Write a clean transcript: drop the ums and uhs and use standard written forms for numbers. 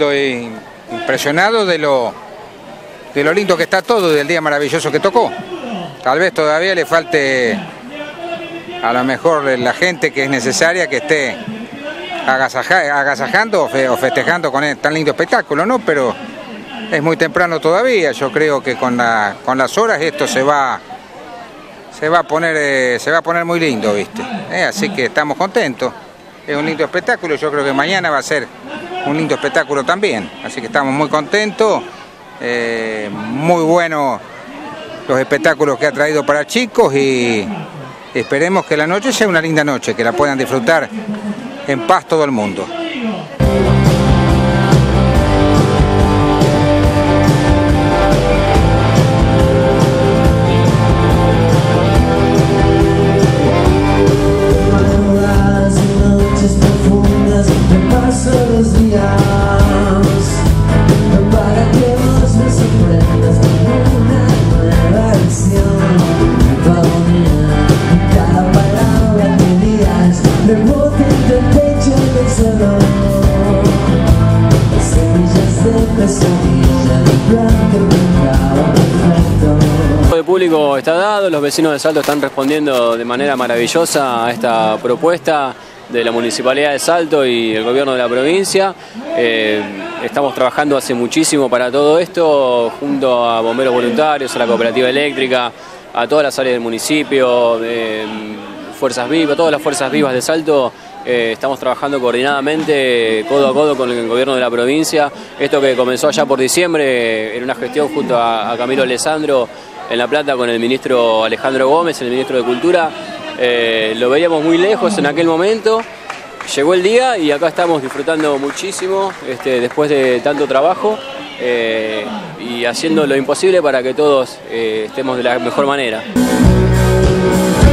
Estoy impresionado de lo lindo que está todo, del día maravilloso que tocó. Tal vez todavía le falte a lo mejor la gente que es necesaria que esté agasajando o festejando con tan lindo espectáculo, ¿no? Pero es muy temprano todavía. Yo creo que con las horas esto se va a poner muy lindo, ¿viste? Así que estamos contentos. Es un lindo espectáculo. Yo creo que mañana va a ser un lindo espectáculo también. Así que estamos muy contentos. Muy buenos los espectáculos que ha traído para chicos y esperemos que la noche sea una linda noche, que la puedan disfrutar en paz todo el mundo. El público está dado, los vecinos de Salto están respondiendo de manera maravillosa a esta propuesta de la Municipalidad de Salto y el gobierno de la provincia. Estamos trabajando hace muchísimo para todo esto, junto a bomberos voluntarios, a la cooperativa eléctrica, a todas las áreas del municipio, fuerzas vivas, todas las fuerzas vivas de Salto. Estamos trabajando coordinadamente, codo a codo con el gobierno de la provincia. Esto que comenzó allá por diciembre en una gestión junto a Camilo Alessandro en La Plata con el ministro Alejandro Gómez, el ministro de Cultura. Lo veíamos muy lejos en aquel momento. Llegó el día y acá estamos disfrutando muchísimo después de tanto trabajo y haciendo lo imposible para que todos estemos de la mejor manera.